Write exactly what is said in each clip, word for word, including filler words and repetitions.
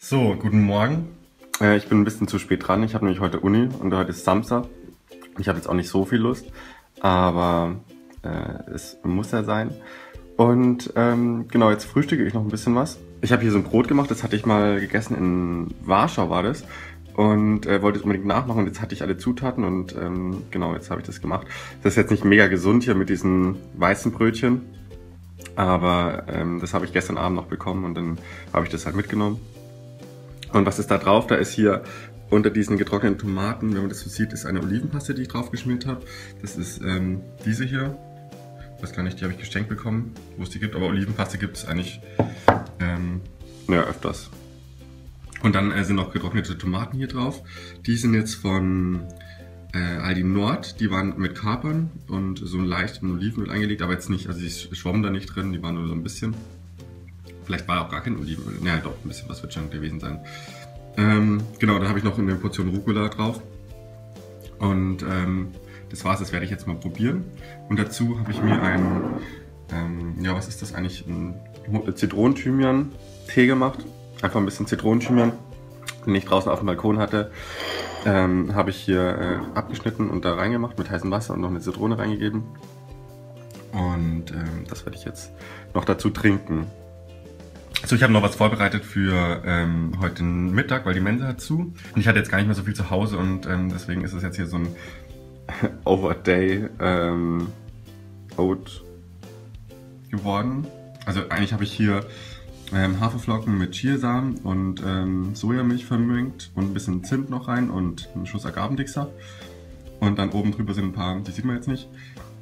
So, guten Morgen. Äh, ich bin ein bisschen zu spät dran. Ich habe nämlich heute Uni und heute ist Samstag. Ich habe jetzt auch nicht so viel Lust, aber äh, es muss ja sein. Und ähm, genau, jetzt frühstücke ich noch ein bisschen was. Ich habe hier so ein Brot gemacht, das hatte ich mal gegessen, in Warschau war das. Und äh, wollte es unbedingt nachmachen und jetzt hatte ich alle Zutaten und ähm, genau, jetzt habe ich das gemacht. Das ist jetzt nicht mega gesund hier mit diesen weißen Brötchen, aber ähm, das habe ich gestern Abend noch bekommen und dann habe ich das halt mitgenommen. Und was ist da drauf? Da ist hier unter diesen getrockneten Tomaten, wenn man das so sieht, ist eine Olivenpaste, die ich drauf geschmiert habe. Das ist ähm, diese hier. Ich weiß gar nicht, die habe ich geschenkt bekommen, wo es die gibt, aber Olivenpaste gibt es eigentlich ähm, naja, öfters. Und dann äh, sind noch getrocknete Tomaten hier drauf. Die sind jetzt von äh, Aldi Nord. Die waren mit Kapern und so leicht in Olivenöl eingelegt, aber jetzt nicht, also die schwommen da nicht drin, die waren nur so ein bisschen. Vielleicht war auch gar kein Olivenöl. Naja, doch, ein bisschen was wird schon gewesen sein. Ähm, genau, dann habe ich noch eine Portion Rucola drauf. Und ähm, das war's, das werde ich jetzt mal probieren. Und dazu habe ich mir einen, ähm, ja, was ist das eigentlich? Ein Zitronenthymian-Tee gemacht. Einfach ein bisschen Zitronenthymian, den ich draußen auf dem Balkon hatte. Ähm, habe ich hier äh, abgeschnitten und da reingemacht mit heißem Wasser und noch eine Zitrone reingegeben. Und ähm, das werde ich jetzt noch dazu trinken. So, ich habe noch was vorbereitet für ähm, heute Mittag, weil die Mensa hat zu. Und ich hatte jetzt gar nicht mehr so viel zu Hause und ähm, deswegen ist es jetzt hier so ein Overday ähm, Oat geworden. Also eigentlich habe ich hier ähm, Haferflocken mit Chiasamen und ähm, Sojamilch vermengt und ein bisschen Zimt noch rein und einen Schuss Agavendicksaft. Und dann oben drüber sind ein paar, die sieht man jetzt nicht,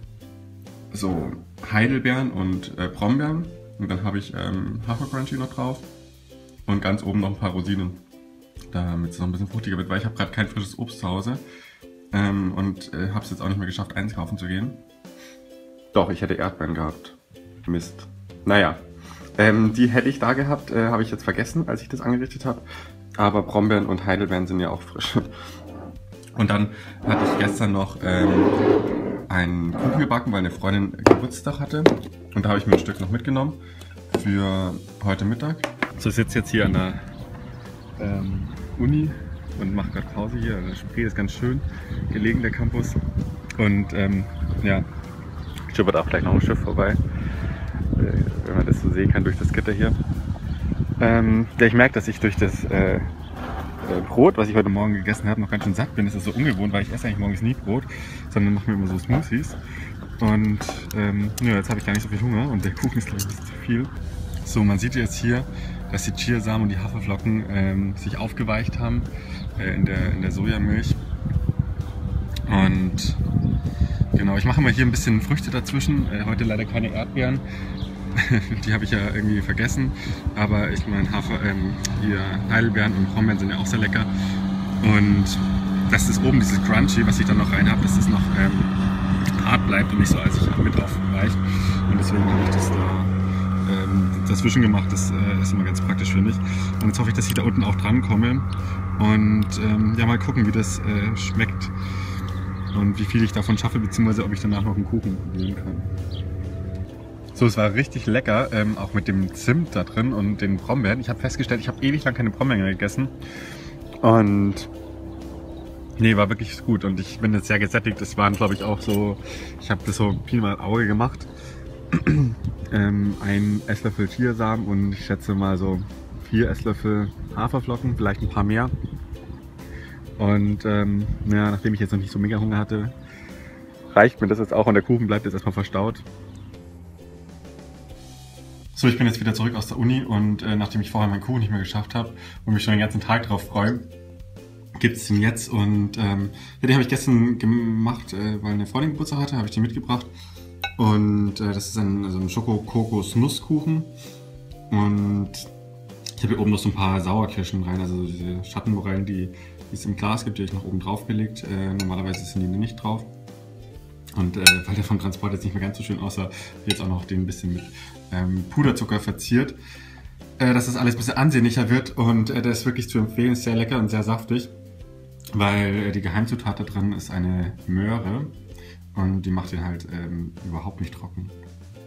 so Heidelbeeren und äh, Brombeeren. Und dann habe ich ähm, Hafercrunchy noch drauf und ganz oben noch ein paar Rosinen, damit es noch ein bisschen fruchtiger wird, weil ich habe gerade kein frisches Obst zu Hause ähm, und äh, habe es jetzt auch nicht mehr geschafft, einkaufen zu gehen. Doch, ich hätte Erdbeeren gehabt. Mist. Naja, ähm, die hätte ich da gehabt, äh, habe ich jetzt vergessen, als ich das angerichtet habe. Aber Brombeeren und Heidelbeeren sind ja auch frisch. Und dann hatte ich gestern noch ähm, einen Kuchen gebacken, weil eine Freundin Geburtstag hatte. Und da habe ich mir ein Stück noch mitgenommen für heute Mittag. So, ich sitze jetzt hier an der ähm, Uni und mache gerade Pause hier. Der Spree ist ganz schön gelegen, der Campus. Und ähm, ja, schippert auch gleich noch ein Schiff vorbei, äh, wenn man das so sehen kann durch das Gitter hier. Ähm, ja, ich merke, dass ich durch das äh, Brot, was ich heute Morgen gegessen habe, noch ganz schön satt bin. Das ist so ungewohnt, weil ich esse eigentlich morgens nie Brot, sondern mache mir immer so Smoothies. Und ähm, ja, jetzt habe ich gar nicht so viel Hunger und der Kuchen ist, glaube ich, ein bisschen zu viel. So, man sieht jetzt hier, dass die Chiasamen und die Haferflocken ähm, sich aufgeweicht haben äh, in, der, in der Sojamilch. Und genau, ich mache mal hier ein bisschen Früchte dazwischen. Äh, heute leider keine Erdbeeren. Die habe ich ja irgendwie vergessen, aber ich meine, Hafer, ähm, hier Heidelbeeren und Brombeeren sind ja auch sehr lecker. Und das ist oben dieses Crunchy, was ich dann noch rein habe, dass es noch ähm, hart bleibt und nicht so als ich mit aufweicht. Und deswegen habe ich das da ähm, dazwischen gemacht. Das äh, ist immer ganz praktisch, finde ich. Und jetzt hoffe ich, dass ich da unten auch dran komme und ähm, ja, mal gucken, wie das äh, schmeckt und wie viel ich davon schaffe, beziehungsweise ob ich danach noch einen Kuchen nehmen kann. So, es war richtig lecker, ähm, auch mit dem Zimt da drin und den Brombeeren. Ich habe festgestellt, ich habe ewig lang keine Brombeeren mehr gegessen. Und nee, war wirklich gut und ich bin jetzt sehr gesättigt. Das waren, glaube ich, auch so, ich habe das so Pi mal Auge gemacht. ähm, ein Esslöffel Chiasamen und ich schätze mal so vier Esslöffel Haferflocken, vielleicht ein paar mehr. Und ähm, ja, nachdem ich jetzt noch nicht so mega Hunger hatte, reicht mir das jetzt auch und der Kuchen bleibt jetzt erstmal verstaut. So, ich bin jetzt wieder zurück aus der Uni und äh, nachdem ich vorher meinen Kuchen nicht mehr geschafft habe und mich schon den ganzen Tag drauf freue, gibt es den jetzt. Und ähm, ja, den habe ich gestern gemacht, äh, weil eine Freundin Geburtstag hatte, habe ich den mitgebracht. Und äh, das ist ein, also ein Schoko-Kokos-Nusskuchen. Und ich habe hier oben noch so ein paar Sauerkirschen rein, also diese Schattenmorellen, die, die es im Glas gibt, die habe ich noch oben drauf gelegt. Äh, normalerweise sind die nicht drauf. Und äh, weil der vom Transport jetzt nicht mehr ganz so schön aussah, jetzt auch noch den ein bisschen mit ähm, Puderzucker verziert, äh, dass das alles ein bisschen ansehnlicher wird. Und äh, der ist wirklich zu empfehlen, ist sehr lecker und sehr saftig, weil äh, die Geheimzutat da drin ist eine Möhre und die macht den halt ähm, überhaupt nicht trocken.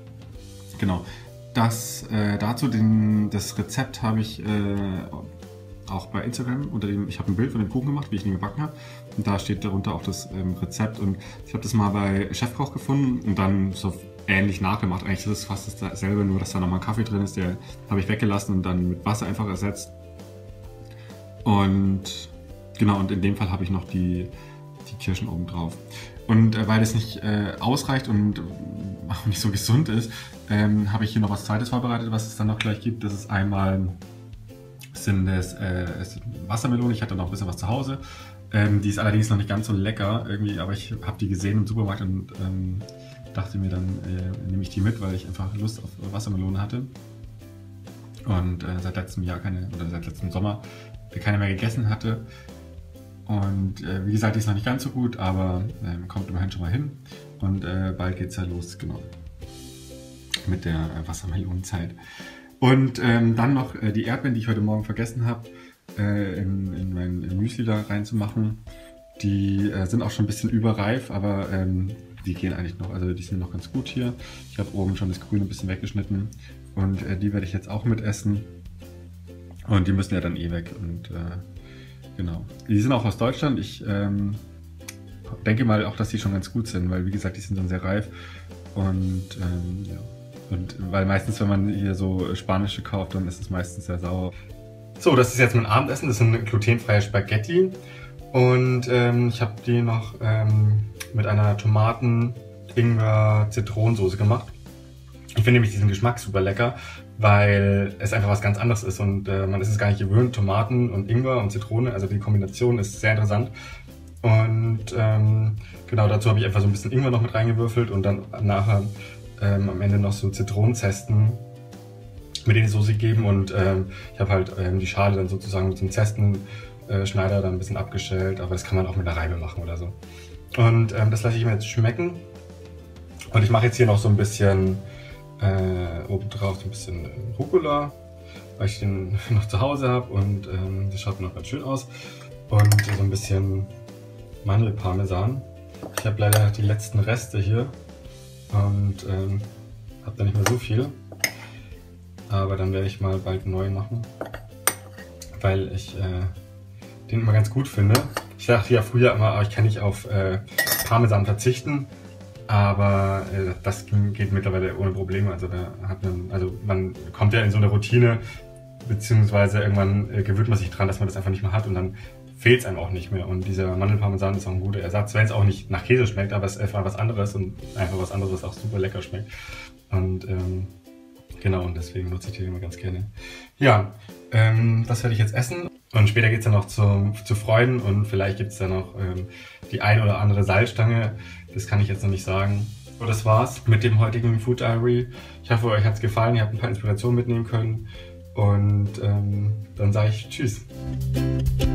Genau, das äh, dazu, den, das Rezept habe ich äh, auch bei Instagram unter dem, ich habe ein Bild von dem Kuchen gemacht, wie ich ihn gebacken habe. Und da steht darunter auch das ähm, Rezept. Und ich habe das mal bei Chefkoch gefunden und dann so ähnlich nachgemacht. Eigentlich ist es fast dasselbe, nur dass da nochmal Kaffee drin ist. Der habe ich weggelassen und dann mit Wasser einfach ersetzt. Und genau, und in dem Fall habe ich noch die, die Kirschen oben drauf. Und äh, weil es nicht äh, ausreicht und auch nicht so gesund ist, ähm, habe ich hier noch was Zweites vorbereitet, was es dann noch gleich gibt. Das ist einmal sind es, äh, es Wassermelone. Ich hatte noch ein bisschen was zu Hause. Ähm, die ist allerdings noch nicht ganz so lecker irgendwie, aber ich habe die gesehen im Supermarkt und ähm, dachte mir, dann äh, nehme ich die mit, weil ich einfach Lust auf Wassermelone hatte. Und äh, seit letztem Jahr keine, oder seit letztem Sommer keine mehr gegessen hatte. Und äh, wie gesagt, die ist noch nicht ganz so gut, aber äh, kommt immerhin schon mal hin. Und äh, bald geht es ja los, genau, mit der äh, Wassermelonenzeit. Und ähm, dann noch äh, die Erdbeeren, die ich heute Morgen vergessen habe, äh, in, in mein Müsli da reinzumachen. Die äh, sind auch schon ein bisschen überreif, aber ähm, die gehen eigentlich noch, also die sind noch ganz gut hier. Ich habe oben schon das Grüne ein bisschen weggeschnitten und äh, die werde ich jetzt auch mit essen. Und die müssen ja dann eh weg und äh, genau. Die sind auch aus Deutschland. Ich ähm, denke mal auch, dass die schon ganz gut sind, weil wie gesagt, die sind dann sehr reif. Und ähm, ja. Und weil meistens, wenn man hier so spanische kauft, dann ist es meistens sehr sauer. So, das ist jetzt mein Abendessen. Das sind glutenfreie Spaghetti. Und ähm, ich habe die noch ähm, mit einer Tomaten-Ingwer-Zitronensoße gemacht. Ich finde nämlich diesen Geschmack super lecker, weil es einfach was ganz anderes ist und äh, man ist es gar nicht gewöhnt. Tomaten und Ingwer und Zitrone, also die Kombination ist sehr interessant. Und ähm, genau dazu habe ich einfach so ein bisschen Ingwer noch mit reingewürfelt und dann nachher ähm, am Ende noch so Zitronenzesten mit in die Soße gegeben. Und ähm, ich habe halt ähm, die Schale dann sozusagen mit so einem Zestenschneider dann ein bisschen abgeschält, aber das kann man auch mit einer Reibe machen oder so. Und ähm, das lasse ich mir jetzt schmecken. Und ich mache jetzt hier noch so ein bisschen Äh, obendrauf so ein bisschen Rucola, weil ich den noch zu Hause habe und ähm, das schaut noch ganz schön aus. Und so ein bisschen Mandelparmesan. Ich habe leider die letzten Reste hier und ähm, habe da nicht mehr so viel. Aber dann werde ich mal bald neu machen, weil ich äh, den immer ganz gut finde. Ich dachte ja früher immer, ich kann nicht auf äh, Parmesan verzichten. Aber äh, das geht mittlerweile ohne Probleme. Also da hat man, also man kommt ja in so eine Routine, beziehungsweise irgendwann äh, gewöhnt man sich dran, dass man das einfach nicht mehr hat und dann fehlt es einem auch nicht mehr. Und dieser Mandelparmesan ist auch ein guter Ersatz, wenn es auch nicht nach Käse schmeckt, aber es ist einfach was anderes und einfach was anderes, was auch super lecker schmeckt. Und ähm, genau, und deswegen nutze ich den immer ganz gerne. Ja, ähm, das werde ich jetzt essen. Und später geht es dann noch zu, zu Freunden und vielleicht gibt es dann noch ähm, die ein oder andere Salzstange. Das kann ich jetzt noch nicht sagen. So, das war's mit dem heutigen Food Diary. Ich hoffe, euch hat es gefallen, ihr habt ein paar Inspirationen mitnehmen können. Und ähm, dann sage ich Tschüss.